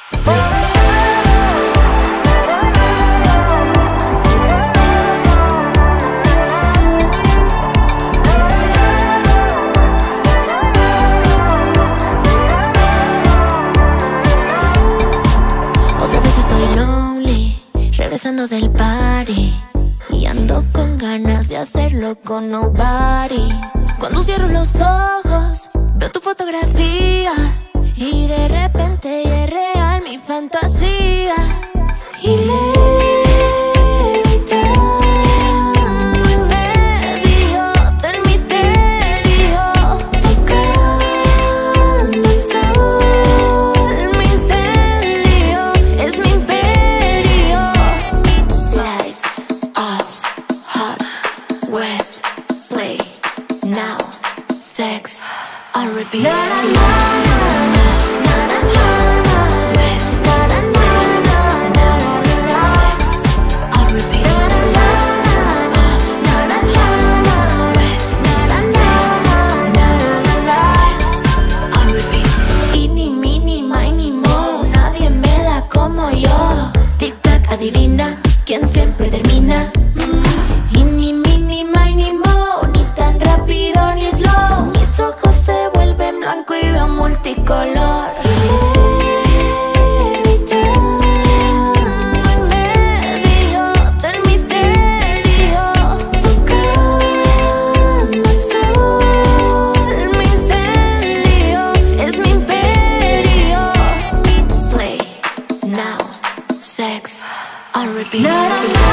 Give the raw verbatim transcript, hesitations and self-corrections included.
Regresando del party y ando con ganas de hacerlo con nobody. Cuando cierro los ojos, veo tu fotografía y de repente ya es real mi fantasía. Y levitando en medio del misterio, tocando el sol, mi incendio es mi imperio. Lights off, hot, wet, play now, sex on repeat. Na, na, na, na, na, na, na, wet, na, na, na, na, na, na, na, sex on repeat. Na, na, na, na, na, na, na, wet, na, na, na, na, na, na, na, sex on repeat. Eeny, meeny, miny, moe, nadie me da como yo. Tic tac, adivina quién siempre termina. Mm. Eeny, meeny, miny, moe, ni tan rápido ni slow. Mis ojos se vuelven blanco y veo multicolor. Levitando en medio del misterio, tocando el sol, mi incendio es mi imperio. Play now, sex on repeat. Na, na, na.